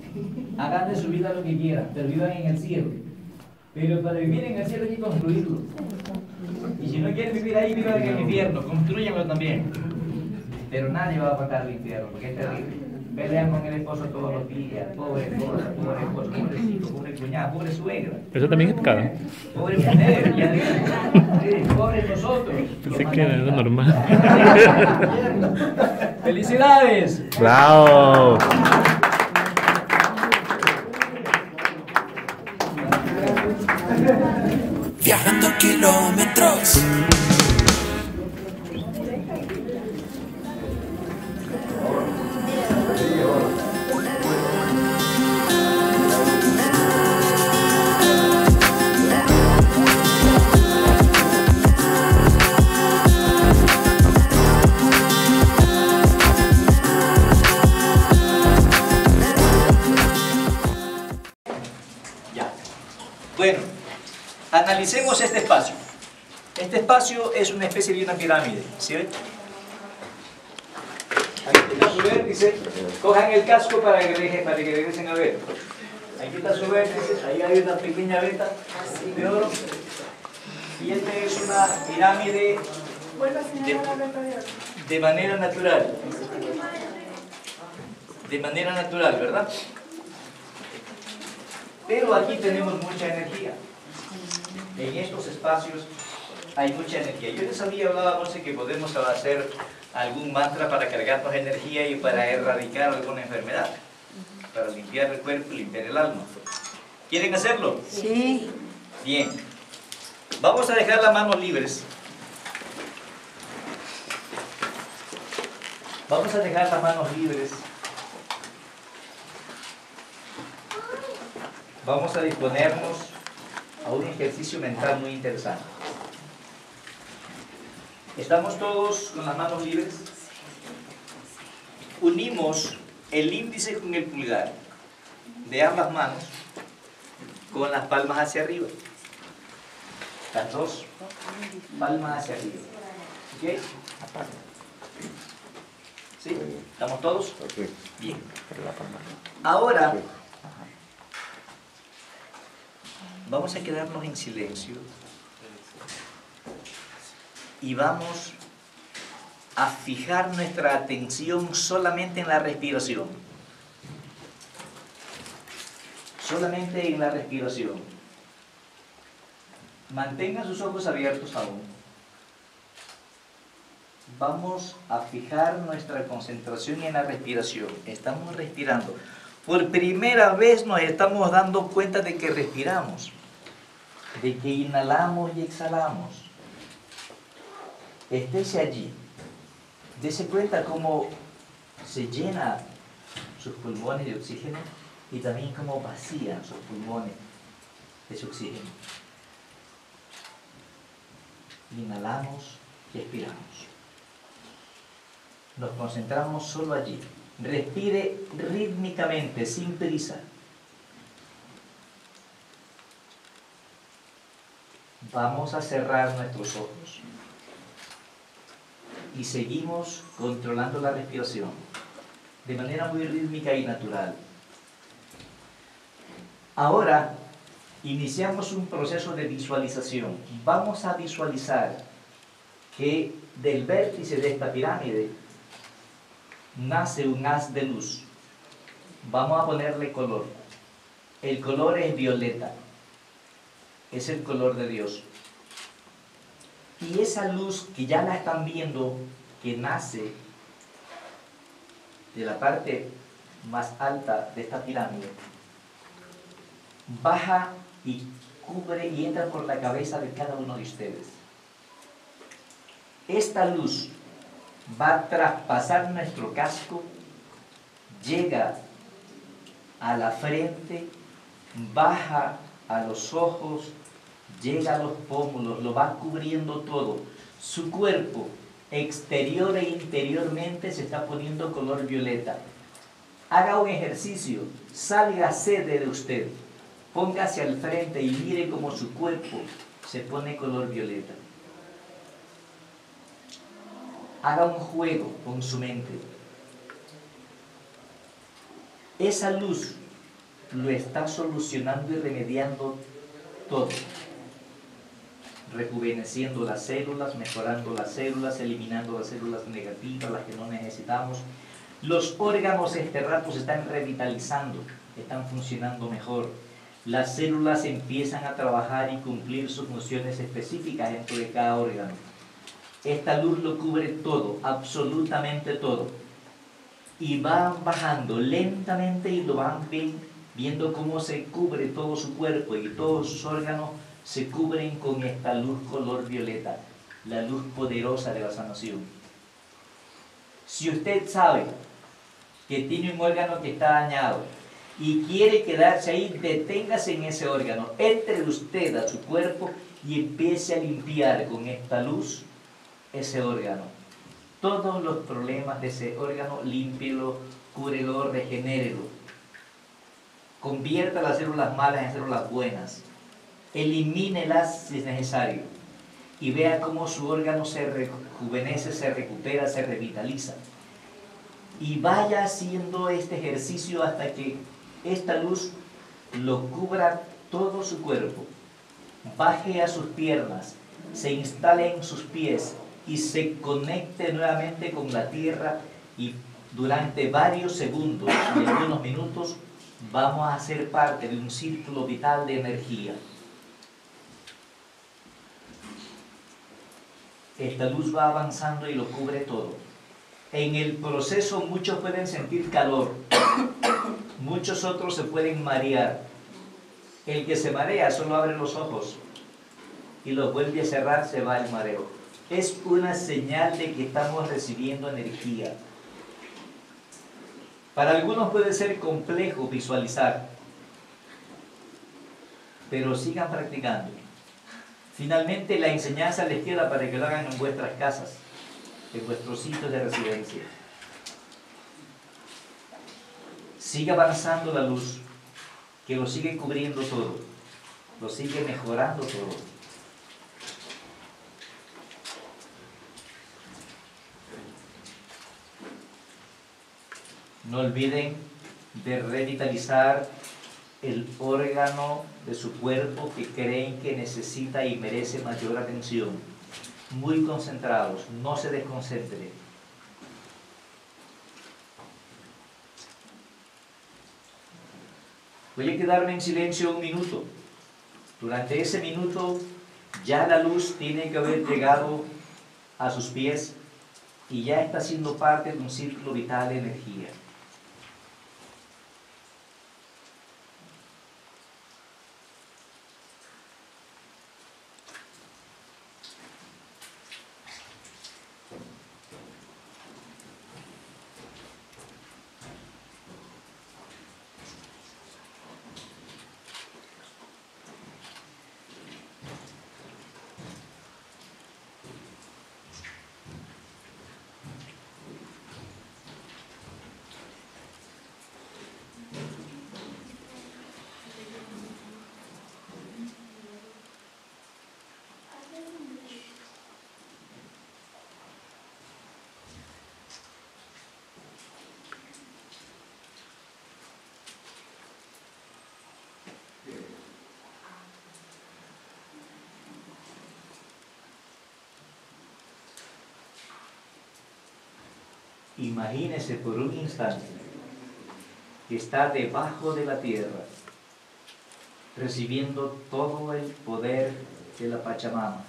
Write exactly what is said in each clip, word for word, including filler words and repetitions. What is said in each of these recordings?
Hagan de su vida lo que quieran, pero vivan en el cielo. Pero para vivir en el cielo hay que construirlo. Y si no quieren vivir ahí, vivan en el infierno, construyanlo también. Pero nadie va a pasar al infierno, porque es terrible. Pelean con el esposo todos los días, pobre esposa, pobre esposo, pobrecito, pobre cuñada, pobre suegra. Eso también es pecado. Pobre mujer, ya digo, sí, pobres nosotros. Pensé que era normal. ¡Felicidades! ¡Bravo! Viajando kilómetros. Bueno, analicemos este espacio. Este espacio es una especie de una pirámide, ¿sí ven? Aquí está su vértice. Cojan el casco para que, dejen, para que regresen a ver. Aquí está su vértice, ahí hay una pequeña veta de oro. Y esta es una pirámide de, de manera natural. De manera natural, ¿verdad? Pero aquí tenemos mucha energía. En estos espacios hay mucha energía. Yo les había hablado, no sé, que podemos hacer algún mantra para cargarnos energía y para erradicar alguna enfermedad, para limpiar el cuerpo y limpiar el alma. ¿Quieren hacerlo? Sí. Bien. Vamos a dejar las manos libres. Vamos a dejar las manos libres. Vamos a disponernos a un ejercicio mental muy interesante. Estamos todos con las manos libres. Unimos el índice con el pulgar de ambas manos con las palmas hacia arriba. Las dos palmas hacia arriba. ¿Ok? ¿Sí? ¿Estamos todos? Bien. Ahora vamos a quedarnos en silencio y vamos a fijar nuestra atención solamente en la respiración. Solamente en la respiración. Mantengan sus ojos abiertos aún. Vamos a fijar nuestra concentración en la respiración. Estamos respirando. Por primera vez nos estamos dando cuenta de que respiramos, de que inhalamos y exhalamos. Estése allí. Dese cuenta cómo se llena sus pulmones de oxígeno y también cómo vacían sus pulmones de ese oxígeno. Inhalamos y expiramos. Nos concentramos solo allí. Respire rítmicamente, sin prisa. Vamos a cerrar nuestros ojos. Y seguimos controlando la respiración de manera muy rítmica y natural. Ahora iniciamos un proceso de visualización. Vamos a visualizar que del vértice de esta pirámide nace un haz de luz. Vamos a ponerle color. El color es violeta. Es el color de Dios. Y esa luz que ya la están viendo, que nace de la parte más alta de esta pirámide, baja y cubre y entra por la cabeza de cada uno de ustedes. Esta luz va a traspasar nuestro casco, llega a la frente, baja a los ojos, llega a los pómulos, lo va cubriendo todo. Su cuerpo, exterior e interiormente, se está poniendo color violeta. Haga un ejercicio, sálgase de usted, póngase al frente y mire cómo su cuerpo se pone color violeta. Haga un juego con su mente. Esa luz lo está solucionando y remediando todo, rejuveneciendo las células, mejorando las células, eliminando las células negativas, las que no necesitamos. Los órganos este rato se están revitalizando, están funcionando mejor. Las células empiezan a trabajar y cumplir sus funciones específicas dentro de cada órgano. Esta luz lo cubre todo, absolutamente todo. Y van bajando lentamente y lo van viendo cómo se cubre todo su cuerpo y todos sus órganos se cubren con esta luz color violeta, la luz poderosa de la sanación. Si usted sabe que tiene un órgano que está dañado y quiere quedarse ahí, deténgase en ese órgano, entre usted a su cuerpo y empiece a limpiar con esta luz ese órgano. Todos los problemas de ese órgano, límpielo, cúbrelo, regenérelo. Convierta las células malas en células buenas. Elimínelas si es necesario. Y vea cómo su órgano se rejuvenece, se recupera, se revitaliza. Y vaya haciendo este ejercicio hasta que esta luz lo cubra todo su cuerpo. Baje a sus piernas, se instale en sus pies y se conecte nuevamente con la tierra, y durante varios segundos y algunos minutos vamos a ser parte de un círculo vital de energía. Esta luz va avanzando y lo cubre todo. En el proceso muchos pueden sentir calor, muchos otros se pueden marear. El que se marea solo abre los ojos y los vuelve a cerrar, se va el mareo. Es una señal de que estamos recibiendo energía. Para algunos puede ser complejo visualizar, pero sigan practicando. Finalmente, la enseñanza les queda para que lo hagan en vuestras casas, en vuestros sitios de residencia. Siga avanzando la luz, que lo sigue cubriendo todo, lo sigue mejorando todo. No olviden de revitalizar el órgano de su cuerpo que creen que necesita y merece mayor atención. Muy concentrados, no se desconcentren. Voy a quedarme en silencio un minuto. Durante ese minuto ya la luz tiene que haber llegado a sus pies y ya está siendo parte de un círculo vital de energía. Imagínese por un instante que está debajo de la tierra, recibiendo todo el poder de la Pachamama,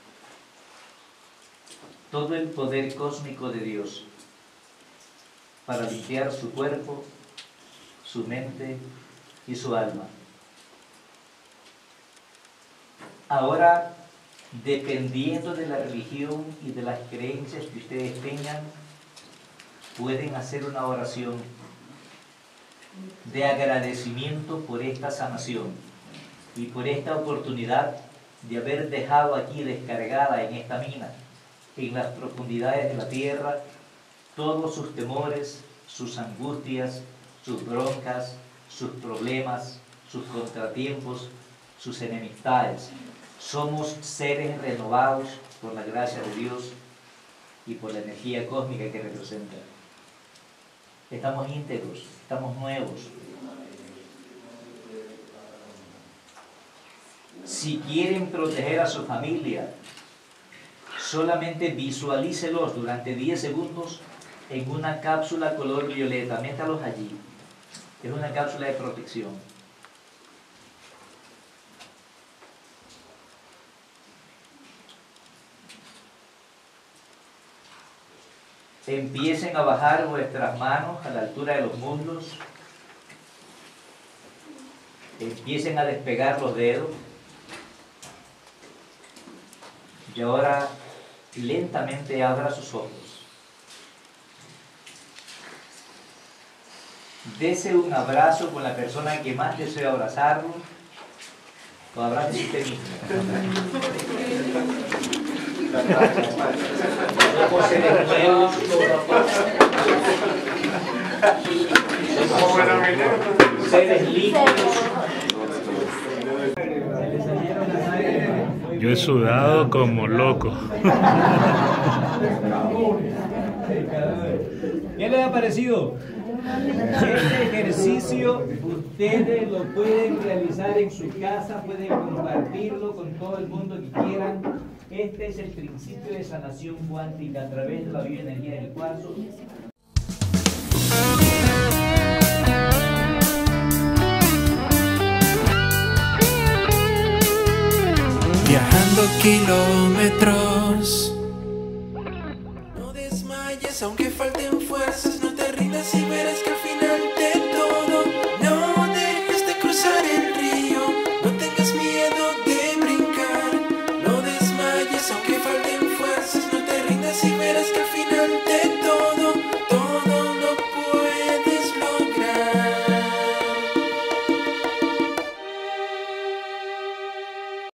todo el poder cósmico de Dios, para limpiar su cuerpo, su mente y su alma. Ahora, dependiendo de la religión y de las creencias que ustedes tengan, pueden hacer una oración de agradecimiento por esta sanación y por esta oportunidad de haber dejado aquí descargada en esta mina, en las profundidades de la tierra, todos sus temores, sus angustias, sus broncas, sus problemas, sus contratiempos, sus enemistades. Somos seres renovados por la gracia de Dios y por la energía cósmica que representa. Estamos íntegros, estamos nuevos. Si quieren proteger a su familia, solamente visualícelos durante diez segundos en una cápsula color violeta. Métalos allí. Es una cápsula de protección. Empiecen a bajar vuestras manos a la altura de los muslos. Empiecen a despegar los dedos. Y ahora lentamente abra sus ojos. Dese un abrazo con la persona que más desea abrazarlo. O abrace usted mismo. Pose de nuevo. Seres líquidos. Yo he sudado como loco. ¿Qué les ha parecido? Este ejercicio ustedes lo pueden realizar en su casa, pueden compartirlo con todo el mundo que quieran. Este es el principio de sanación cuántica a través de la bioenergía del cuarzo. Viajando kilómetros. No desmayes aunque falte